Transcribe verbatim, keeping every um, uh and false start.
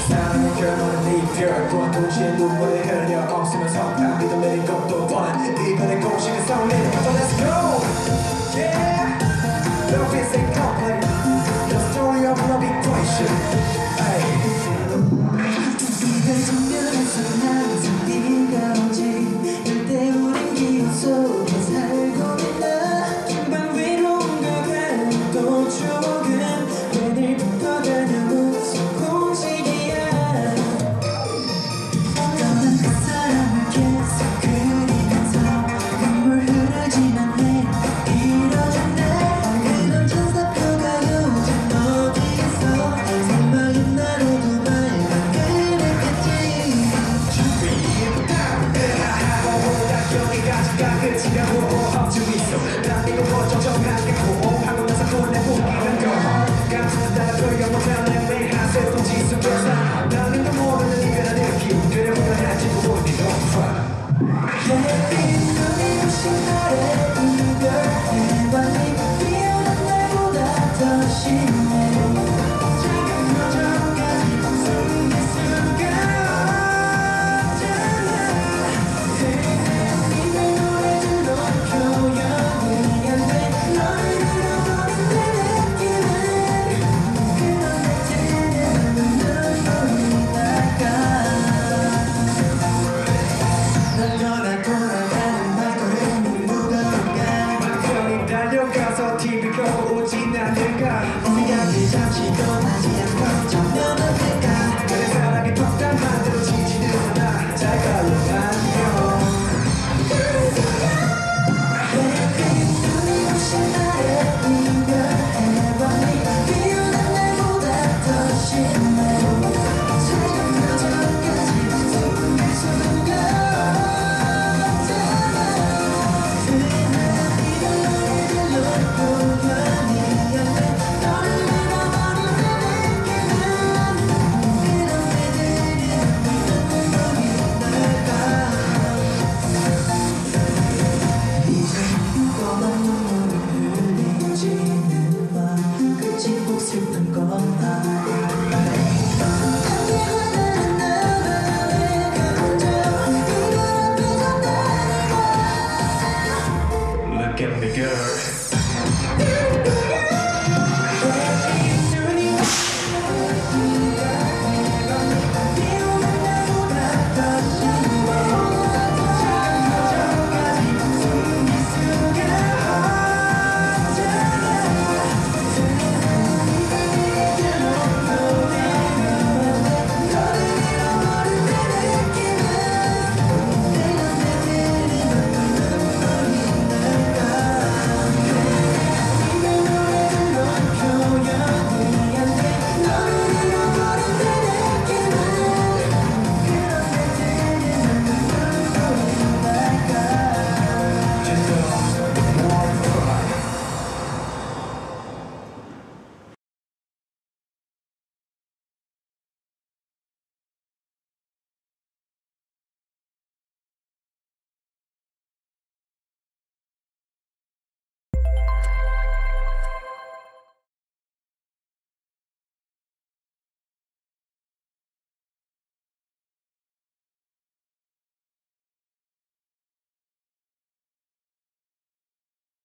사랑의 결론은 이별 또한 동시에 눈물이 흘려 없으면서 다 믿어내린 것도 뻔한 이별의 공식을 설레는 So let's go yeah Love is incomplete The story of love equation 그 정면에서 항상 네가 오지 이때 우린 기억 속에 살고 있나 긴방 위로움과 가또 추억은 내일부터 가는 무슨 공식이야 떠난 그 사람을 계속 그리면서 눈물 흐르지만 해 이러잖아 그런 천사표가 요즘 어디 있어 설마 나로도 말만 그랬겠지 여기까지가 끝이라고 험주 있어 난 이거 먼저 정하겠고 하고 나서 보내보기는 거 같은 따라 표현 못하는 매일 하세도 지속해서 나는 또 모르는 이별의 느낌 그래 후회하지 보고 네 너무 이 눈이 부신 날에 이별해봤니 미안한 날보다 더 심해 작은 표정까지 숨길 수가 없잖아 이별 노래들로 표현이 안돼 너를 잃어버린 내 느낌은 그런데 들리는 눈물이 날까 난 떠나 돌아가는 발걸음이 무거운가 막 편히 달려가서 티비 켜고 오진 않을까 생각이 잠시 떠나지 않고 정면은 될까 그래 사랑이 톡담한 대로 지지는 않아 잘 가요 안녕 눈이 부신 날에 이별해봤니 미안한 날보다 더 심해 작은 표정까지 숨길 수가 없잖아 흔한 이별 노래들로 표현이 안돼 너를 잃어버린 내 느낌은 그런데 들리는 눈물이 날까 이제 또난 눈물을 흘리지는 마 끝이 꼭 슬픈 건